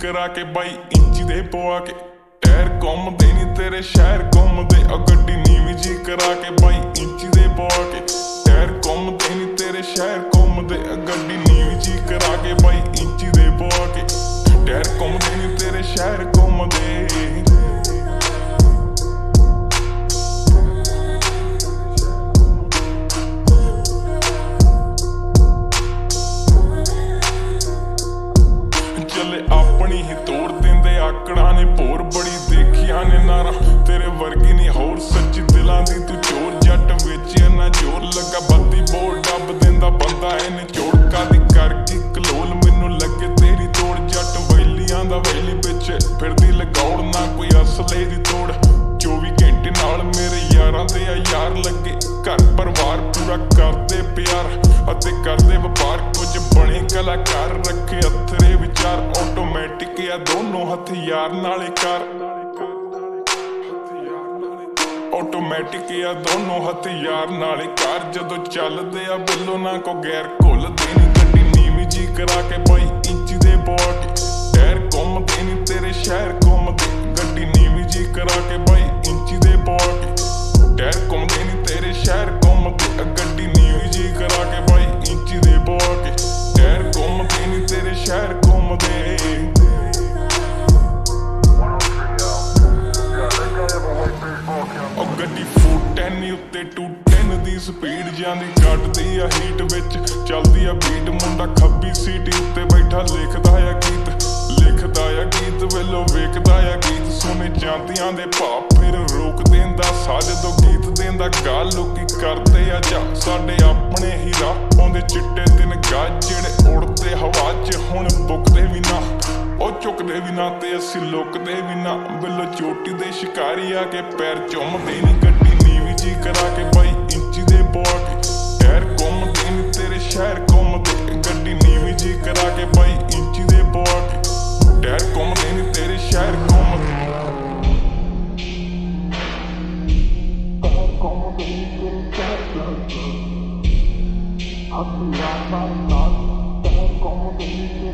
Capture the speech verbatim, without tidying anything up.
करा के बाई इंची दे पवा के टायर घूमदे नी तेरे शहर घूमदे आ गड्डी नीवी जी करा के बाई इंची दे पवा के टायर घूमदे नी तेरे शहर घूमदे आ गड्डी नीवी जी करा के बाई इंची दे पवा के टायर घूमदे नी तेरे शहर घूमदे। अपनी ही तोड़ देंदे आकड़ा ने भोर बड़ी देखिया ने नारा तेरे वर्गी नहीं होर सच्ची दिलां दी तू चोर जट विच ना जोर लगा बत्ती बोल डब देंदा बंदा इन्हें चोड़ कादी करके कलोल मैनू लगे तेरी तोड़ जट वैलियां दा वैली बिच फिरदी लगौड़ ना कोई असले दी तोड़ चौबी घंटे नाल मेरे यारां दे यार लगे घर परिवार पूरा करदे प्यार अते करदे वपार कुछ बने कलाकार रखे अथरे विचार ऑटोमैटिक या दोनों हथियार नाले कार ऑटोमैटिक या दोनों हथियार नाले कार जदों चलदे आ बिल्लो ना को गैर घुलदे नी गड्डी नीवी जी करा के बाई इंची दे पवा के टायर घूमदे नी तेरे शहर घूमदे गड्डी नीवी जी करा के बाई इंची दे पवा के टायर घूमदे नी तेरे शहर घूमदे गड्डी नीवी जी करा के बाई इंची दे पवा के टायर घूमदे नी तेरे शहर घूमदे। गड्डी फोर टेन उत्ते टू टेन दी स्पीड जांदी कटदी आ हीट विच चलदी आ बीट मुंडा खब्बी सीट उत्ते बैठा लिखदा आ गीत लिखदा आ गीत वेलो वेखदा आ गीत सुने चांदियां दे भाव फिर रोक देंदा साज दो गीत देंदा गा लोकी करदे आ जा साडे अपने ही राह पाउंदे चिट्टे दिन गा जेड़े उड़दे हवा च हुण बुकदे भी ना ओ चुकदे भी ना ते असी लुकदे भी ना बिल्लो चोटी दे शिकारी आ के पैर चुमदे नी गड्डी नीवी जी करा के बाई इंची दे पवा के टायर घूमदे नी तेरे शहर घूमदे गड्डी नीवी जी करा के बाई इंची दे पवा के टायर घूमदे नी तेरे शहर घूमदे। I'm